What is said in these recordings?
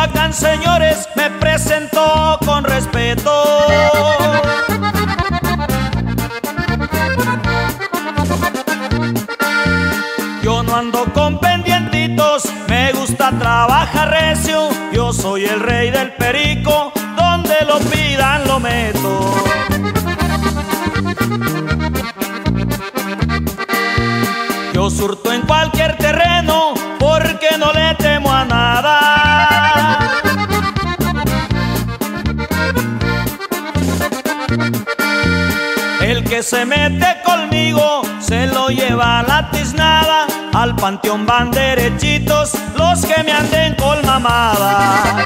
Michoacán, señores, me presento con respeto. Yo no ando con pendientitos, me gusta trabajar recio. Yo soy el rey del perico, donde lo pidan lo meto. Yo surto en cualquier terreno porque no le temo a nada. El que se mete conmigo se lo lleva a la tiznada. Al panteón van derechitos los que me anden con mamadas.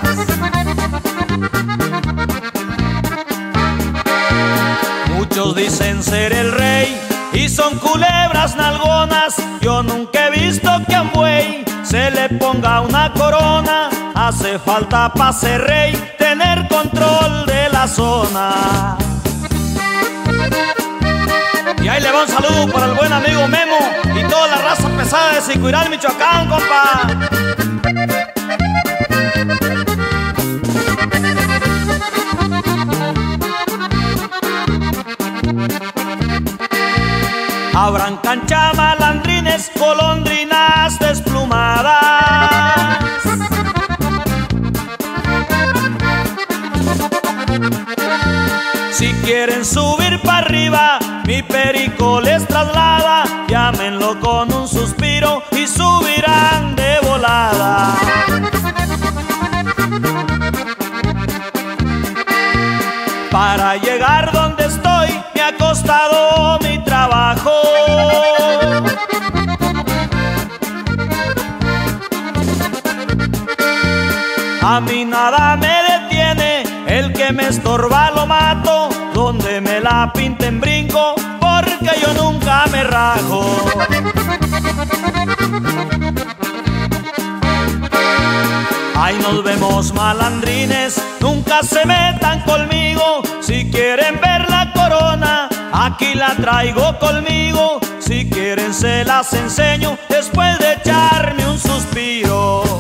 Muchos dicen ser el rey y son culebras nalgonas. Yo nunca he visto que a un buey se le ponga una corona. Hace falta para ser rey tener control de la zona. Y ahí le va un saludo para el buen amigo Memo y toda la raza pesada de Sicuirán, Michoacán, compa. Habrán cancha malandrines, golondrinas desplumadas. Si quieren subir para arriba, mi perico les traslada. Llámenlo con un suspiro y subirán de volada. Para llegar donde estoy me ha costado mi trabajo. A mí nada me detiene, el que me estorba lo mato. Donde me la pinten brinco, porque yo nunca me rajo. Ahí nos vemos malandrines, nunca se metan conmigo. Si quieren ver la corona, aquí la traigo conmigo. Si quieren se las enseño después de echarme un suspiro.